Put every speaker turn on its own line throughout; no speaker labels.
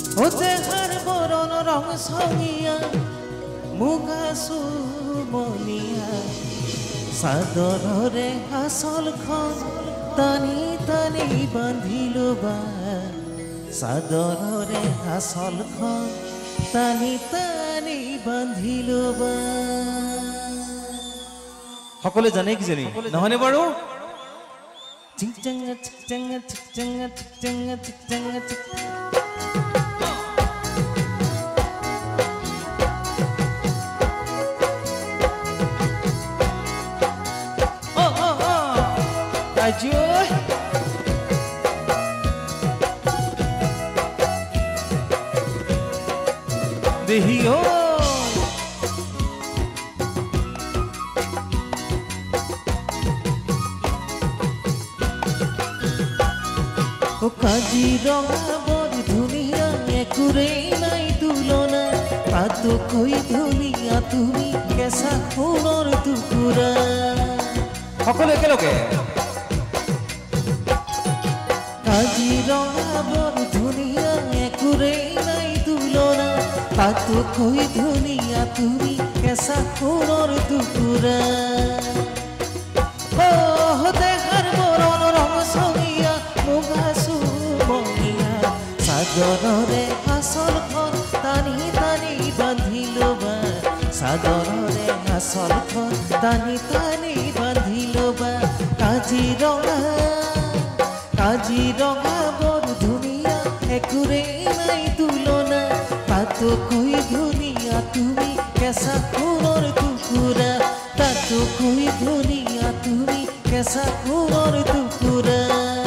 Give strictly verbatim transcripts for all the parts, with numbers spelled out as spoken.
ও দেহাৰ বৰণ ৰং চঙীয়া মুগা চুমনীয়া চাদৰৰে আঁচলখন টানি টানি বান্ধিলো বা চাদৰৰে আঁচলখন টানি টানি বান্ধিলো বা সকলোৱে জানে কিজানি নহয়নে বাৰু চিং চেঙা চিক চেঙা চিক চেঙা চিক চেঙা চিক চেঙা চিক Ajuh Dehio O Kaziranga বৰ ধুনীয়া একুৰেই নাই তুলনা পাতো কৈ ধুনীয়া তুমি কেঁচা সোণৰ টুকুৰা সকলো একেলগে কাজিৰঙা বৰ ধুনীয়া একুৰেই নাই তুলনা পাতো কৈ ধুনীয়া তুমি কেঁচা সোণৰ টুকুৰা অহ দেহাৰ বৰণ ৰং চঙীয়া মুগা চুমনীয়া চাদৰৰে আঁচলখন টানি টানি বান্ধিলো বা চাদৰৰে আঁচলখন টানি টানি বান্ধিলো বা কাজিৰঙা কাজিৰঙা বৰ ধুনীয়া একুৰেই নাই তুলনা পাতো কৈ ধুনীয়া তুমি কেঁচা সোণৰ টুকুৰা পাতো কৈ ধুনীয়া তুমি কেঁচা সোণৰ টুকুৰা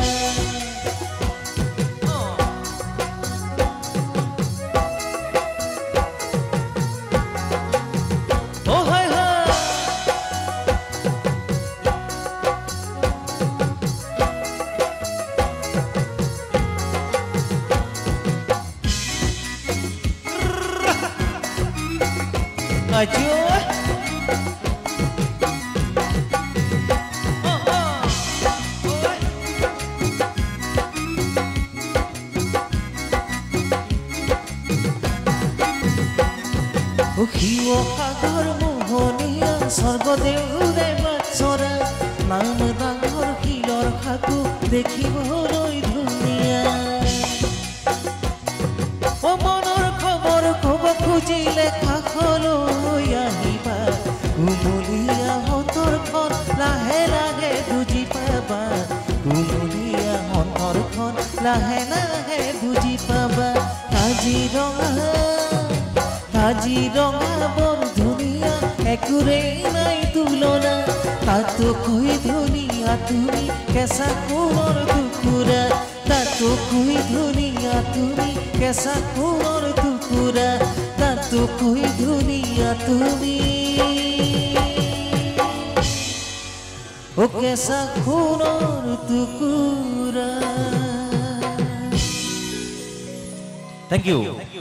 Ajuh O Hiwo সাগৰ মোহনীয়া স্বৰ্গদেউৰে বাটচৰা নাম ডাঙৰ শিলৰ সাকু দেখিবলৈ ধুনীয়া O মনৰ খবৰ ক'ব খুজিলে কাষলৈ আহিবা কুমলীয়া অন্তৰখন লাহে লাহে বুজি পাবা কুমলীয়া অন্তৰখন লাহে লাহে বুজি পাবা কাজিৰঙা কাজিৰঙা বৰ ধুনীয়া একুৰেই নাই তুলনা তাতো কৈ ধুনীয়া তুমি কেঁচা সোণৰ টুকুৰা তাতো কৈ ধুনীয়া তুমি কেঁচা সোণৰ টুকুৰা তাতো কৈ ধুনীয়া তুমি ও কেঁচা সোণৰ টুকুৰা Thank you.